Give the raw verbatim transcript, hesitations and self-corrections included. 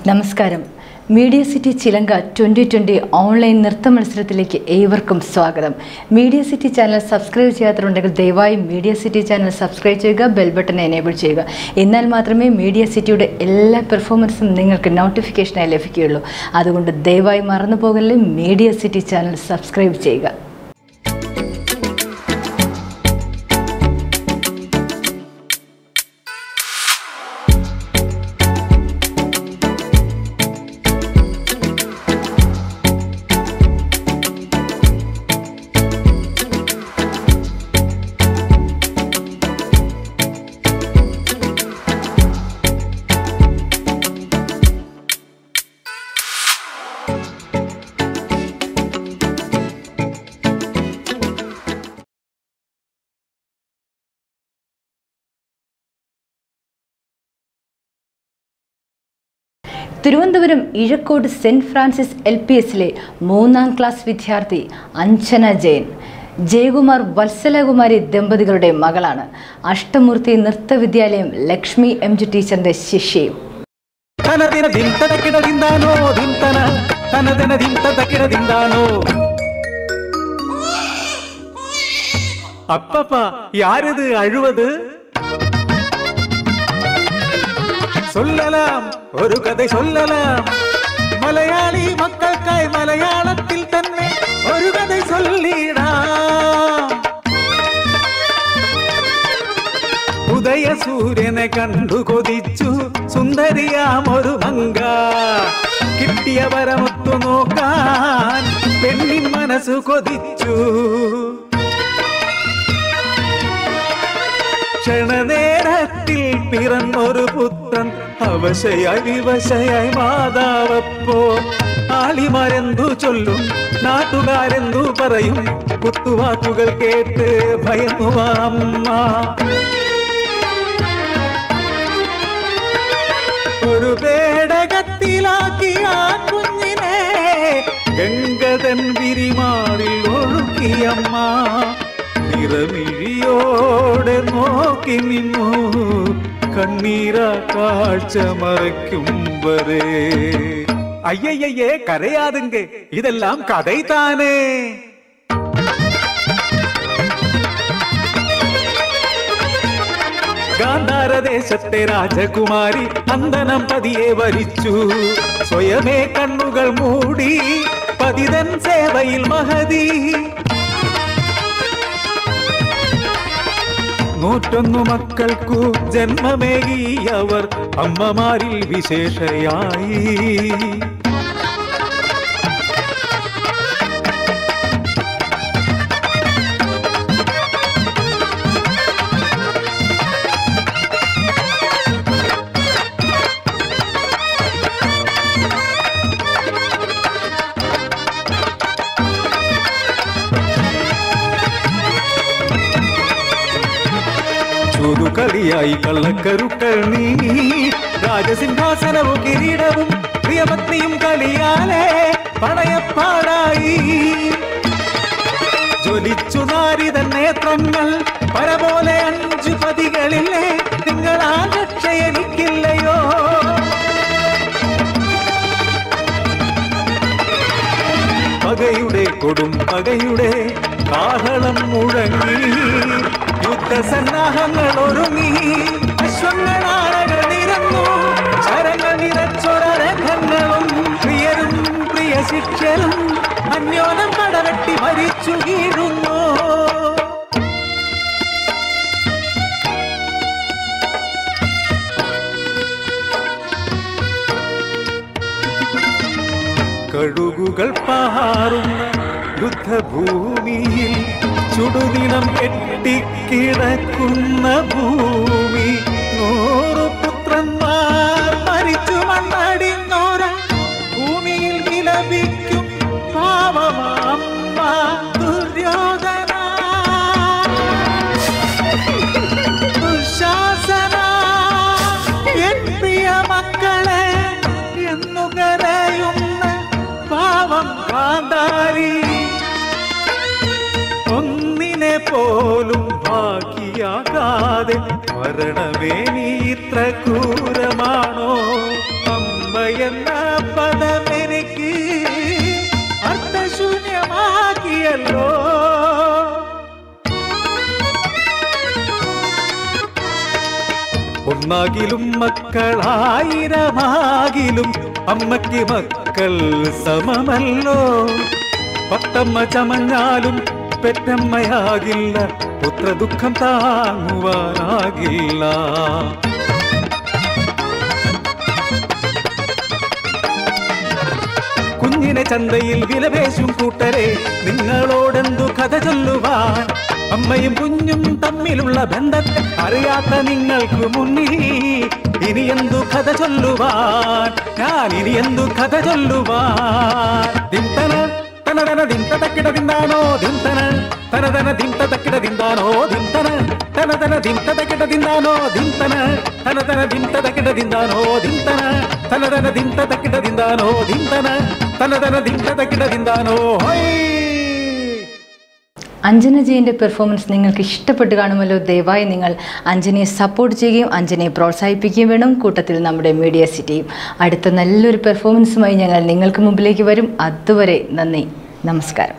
നമസ്കാരം. Media city Chilanka twenty twenty online നൃത്ത മത്സരത്തിലേക്ക് ഏവർക്കും സ്വാഗതം. മീഡിയ സിറ്റി ചാനൽ സബ്സ്ക്രൈബ് ചെയ്യാത്തതുണ്ടെങ്കിൽ ദയവായി മീഡിയ സിറ്റി ചാനൽ സബ്സ്ക്രൈബ് ചെയ്യുക, ബെൽ ബട്ടൺ എനേബിൾ ചെയ്യുക. എന്നാൽ മാത്രമേ മീഡിയ സിറ്റിയുടെ എല്ലാ പെർഫോമൻസും നിങ്ങൾക്ക് നോട്ടിഫിക്കേഷനായി ലഭിക്കുകയുള്ളൂ. അതുകൊണ്ട് ദയവായി മറന്നു പോകല്ലേ, മീഡിയ സിറ്റി ചാനൽ സബ്സ്ക്രൈബ് ചെയ്യുക. തിരുവനന്തപുരം ഇഴക്കോട് സെൻറ്റ് ഫ്രാൻസിസ് എൽ പി എസിലെ മൂന്നാം ക്ലാസ് വിദ്യാർത്ഥി അഞ്ജന ജയൻ ജയകുമാർ വത്സലകുമാരി ദമ്പതികളുടെ മകളാണ്. അഷ്ടമൂർത്തി നൃത്ത വിദ്യാലയം ലക്ഷ്മി എം ജി ടീച്ചറിന്റെ ശിഷ്യയും. அப்பப்பா யாரது அழுவது? சொல்லலாம், ஒரு கதை சொல்லலாம். மலையாளி மக்களுக்காய் மலையாளத்தில் തന്നെ ഒരു കഥ ചൊല്ലിടാം. ഉദയ സൂര്യനെ കണ്ടു കൊതിച്ചു സുന്ദരിയാം ഒരു മങ്ക. കിട്ടിയ വരമൊത്തു നോക്കാൻ പെണ്ണിൻ മനസ്സു കൊതിച്ചു. ക്ഷണനേരത്തിൽ പിറന്നൊരു പുത്രൻ അവശയായി വിവശയായി മാതാവപ്പോ. ആളിമാരെന്തു ചൊല്ലും, നാട്ടുകാരെന്തു പറയും, കുത്തുവാക്കുകൾ കേട്ട് ഭയന്നു അമ്മ. ഒരു പേടകത്തിലാക്കി ആ കുഞ്ഞിനെ ഗംഗതൻ വിരിമാറിൽ ഒഴുക്കിയമ്മ. നിറമിഴിയോടെ നോക്കി നിന്നു കണ്ണീരാ കാഴ്ച മറയ്ക്കും വരെ. അയ്യയ്യേ കരയാതുങ്ക, ഇതെല്ലാം കഥൈത്താനേ. ഗാന്ധാരദേശത്തെ രാജകുമാരി അന്തനം പതിയെ വരിച്ചു. സ്വയമേ കണ്ണുകൾ മൂടി പതിതൻ സേവയിൽ മഹതി. നൂറ്റൊന്നു മക്കൾക്കു ജന്മമേകി അവർ അമ്മമാരിൽ വിശേഷയായി. കളിയായി കള്ളക്കരുക്കൾ നീ രാജസിംഹാസനവും കിരീടവും പ്രിയപത്നിയും കളിയാലേ പടയപ്പാടായി. ജ്വലിച്ചു നാരിതൻ നേത്രങ്ങൾ പരപോലെ അഞ്ചു പതികളില്ലേ, നിങ്ങളാ രക്ഷ എനിക്കില്ലയോ. പകയുടെ കൊടും പകയുടെ കാഹളം മുഴങ്ങി. യുദ്ധസന്നാഹങ്ങൾ ഒരുങ്ങി, അശ്വങ്ങളാരകൾ നിരന്നു, ശരങ്ങൾ നിറച്ചൊരരഥങ്ങളും പ്രിയരും പ്രിയ ശിക്ഷരും അന്യോനം പടവെട്ടി മരിച്ചു വീഴുന്നു. കഴുകുകൾ പാറുന്ന യുദ്ധഭൂമിയിൽ ചുടുദിനം കെട്ടിക്കിടക്കുന്ന ഭൂമി. നൂറു പുത്രന്മാർ മരിച്ചു മണ്ണടിഞ്ഞോര ഭൂമിയിൽ വിലപിക്കും പാവമമ്മ ദുര്യോധന. ദുശാസന എൻ പ്രിയ മക്കളെ എന്നു കരയുന്ന പാവം കാന്താരി. ഒന്നിനെ പോലും ഭാഗ്യയാകാതെ മരണമേ നീ ഇത്ര ക്രൂരമാണോ? അമ്മ എന്ന പദമെനിക്ക് അർത്ഥശൂന്യമാക്കിയല്ലോ. ഒന്നാകിലും മക്കളായിരമാകിലും അമ്മയ്ക്ക് മക്കൾ സമമല്ലോ. പത്തമ്മ ചമഞ്ഞാലും പെറ്റമ്മയാകില്ല, പുത്രദുഃഖം താങ്ങുവാനാകില്ല. കുഞ്ഞിനെ ചന്തയിൽ വിലപേശും കൂട്ടരെ, നിങ്ങളോടെന്തു കഥ ചൊല്ലുവാൻ? അമ്മയും കുഞ്ഞും തമ്മിലുള്ള ബന്ധത്തെ അറിയാത്ത നിങ്ങൾക്ക് മുന്നിൽ ഇനി എന്തു കഥ ചൊല്ലുവാൻ? ഞാൻ ഇനി എന്തു കഥ ചൊല്ലുവാൻ? ദിന്തന തനതന ദിന്ത തക്കിട ദിന്താനോ ദിന്തന തനതന ദിന്ത തക്കിട ദിന്താനോ ദിന്തന തനതന ദിന്ത തക്കിട ദിന്താനോ ദിന്തന തനതന ദിന്ത തക്കിട ദിന്താനോ ദിന്തന തനതന ദിന്ത തക്കിട ദിന്താനോ ദിന്തന തനതന ദിന്ത തക്കിട ദിന്താനോ. അഞ്ജന ജയൻ്റെ പെർഫോമൻസ് നിങ്ങൾക്ക് ഇഷ്ടപ്പെട്ട് കാണുമല്ലോ. ദയവായി നിങ്ങൾ അഞ്ജനയെ സപ്പോർട്ട് ചെയ്യുകയും അഞ്ജനയെ പ്രോത്സാഹിപ്പിക്കുകയും വേണം. കൂട്ടത്തിൽ നമ്മുടെ മീഡിയ സിറ്റിയും. അടുത്ത നല്ലൊരു പെർഫോമൻസുമായി ഞങ്ങൾ നിങ്ങൾക്ക് മുമ്പിലേക്ക് വരും. അതുവരെ നന്ദി, നമസ്കാരം.